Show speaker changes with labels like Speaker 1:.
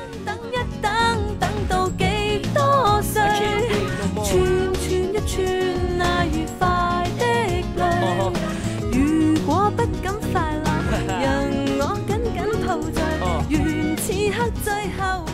Speaker 1: 等一等，等到幾多歲？串串一串那愉快的淚，如果不敢快樂，讓我緊緊抱在，願此刻最後。